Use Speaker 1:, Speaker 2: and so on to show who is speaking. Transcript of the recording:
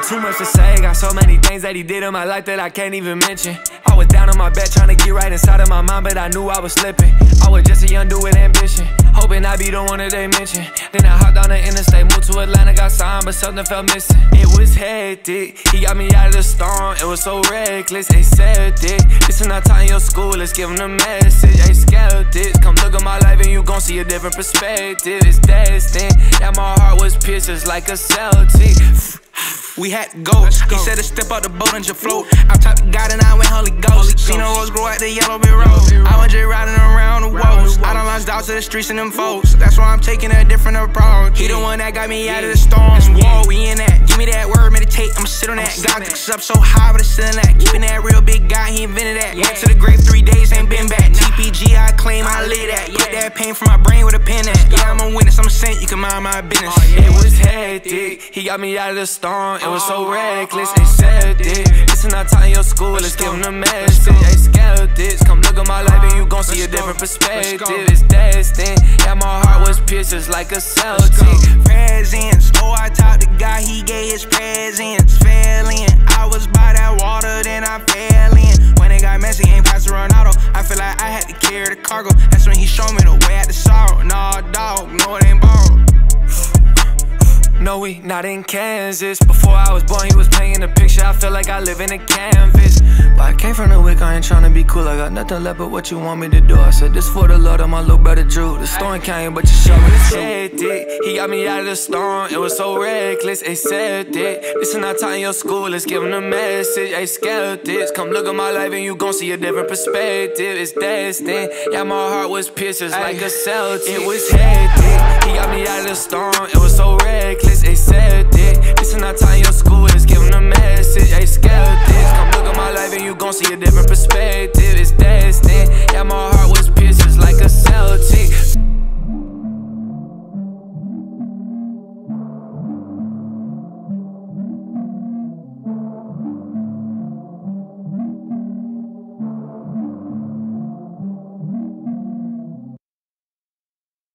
Speaker 1: Too much to say, got so many things that he did in my life that I can't even mention. I was down on my bed trying to get right inside of my mind, but I knew I was slipping. I was just a young dude with ambition, hoping I'd be the one that they mention. Then I hopped on the interstate, moved to Atlanta, got signed, but something felt missing. It was hectic, he got me out of the storm, it was so reckless. They said it, this is not time in your school, let's give them the message. They skeptics, come look at my life and you gon' see a different perspective. It's destined, that my heart was pierced just like a Celtic.
Speaker 2: We had to go. He said to step out the boat and just float. I talked to God and I went Holy Ghost. Seen the rose grow at the yellow brick road. I was just riding around the walls. I done launched out to the streets and them folks. That's why I'm taking a different approach. He the one that got me out of the storm. War, we in that. Give me that word, meditate, I'ma sit on that. God cooks up so high, but it's still in that. Keeping that real big guy, he invented that. Went to the grave 3 days, ain't been back. TPG, I claim I live that. Get that pain from my brain with a pen at. Yeah, I'm a witness, I'm a saint, you can mind my business.
Speaker 1: It was hectic, he got me out of the storm. It was so reckless, they said it. This is not time in your school, let's give them the message. They skeptics, come look at my life and you gon' see a different perspective. It's destined, yeah, my heart was pierced just like a Celtic.
Speaker 2: Presents, oh, I talked to God, he gave his presents. Fell in, I was by that water, then I fell in. When it got messy, ain't past the Ronaldo. I feel like I had to carry the cargo. That's when he showed me the way at the sorrow. Nah, dog, no, it ain't borrowed.
Speaker 1: No, we not in Kansas. Before I was born, he was painting a picture. I feel like I live in a canvas. But I came from the wick, I ain't tryna be cool. I got nothing left but what you want me to do. I said this for the Lord of my little brother Drew. The storm came, but you showed me the truth. He got me out of the storm, it was so reckless. They said it, this is not time in your school, let's give them the message. They skeptics, come look at my life and you gon' see a different perspective. It's destined, yeah, my heart was pierced just like a Celtic. It was hectic, he got me out of the storm, it was so reckless. They said it, this is not time in your school, let's give